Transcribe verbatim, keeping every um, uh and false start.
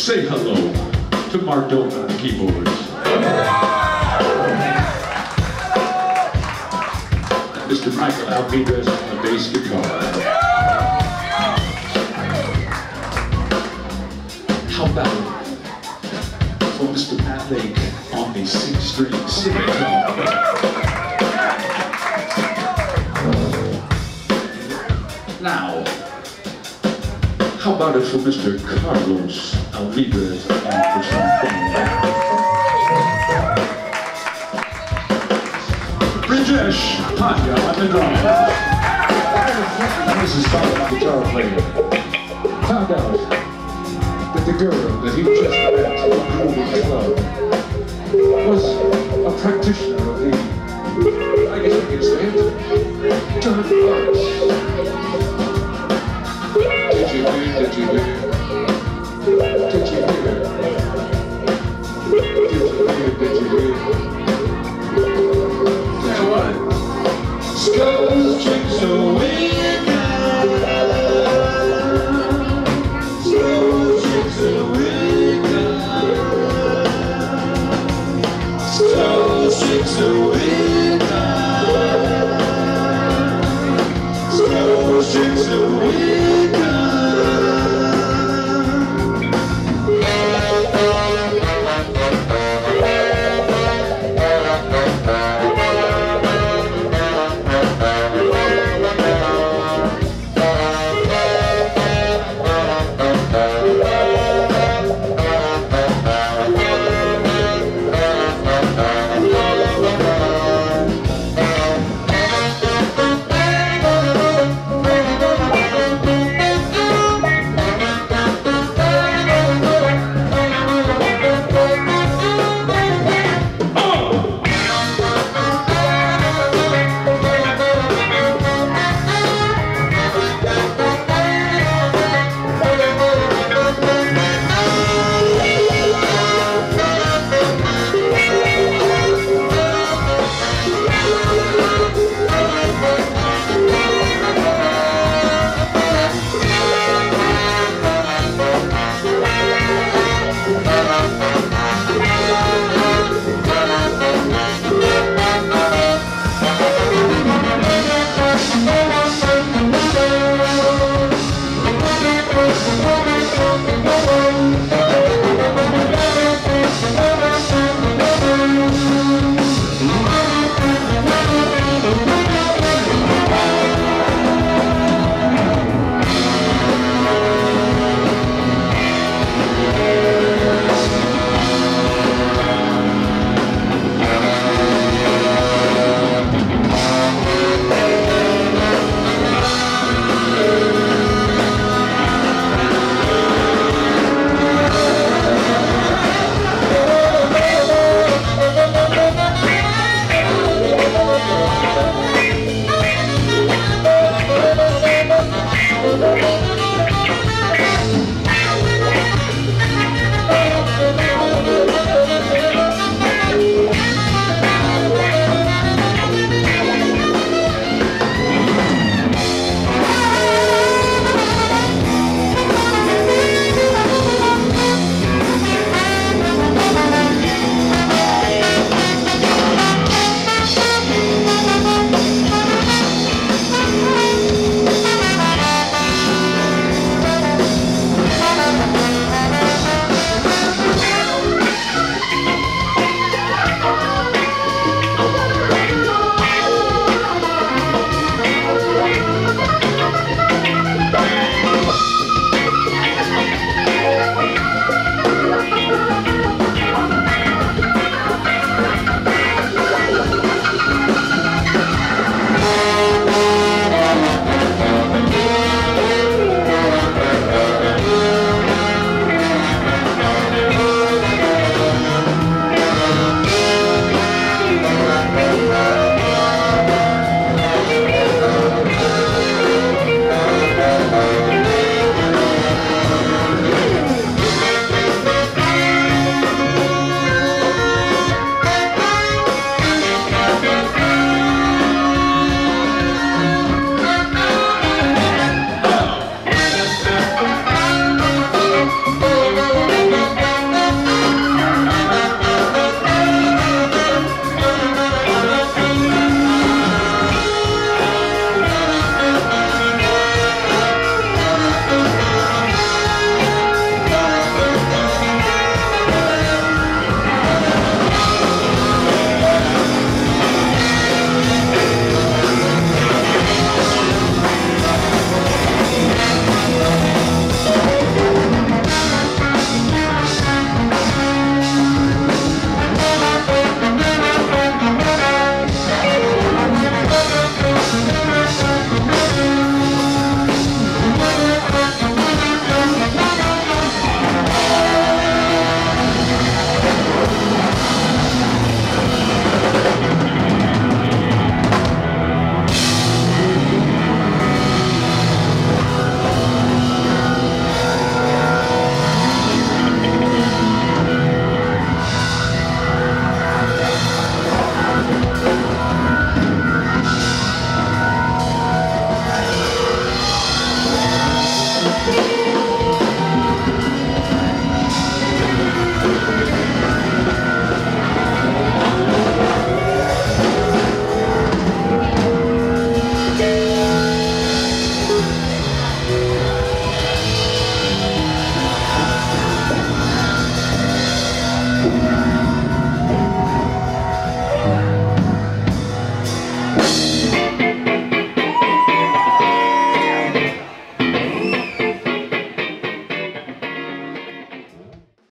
say hello to Marc Doten on keyboards. And Mister Michael Alvidrez on the bass guitar. How about for Mister Matt Lake on the six-string semitone? Now, how about it for Mister Carlos Alvidrez on the trombone? Brijesh, Pandya on the drums. This is followed by guitar player. Found out that the girl that he just met at the movie club was a practitioner of the, I guess we can say it, dark arts. Did you hear, did you hear? Did you hear? Did you hear, did you hear? Did you what? Skulls, chicks, so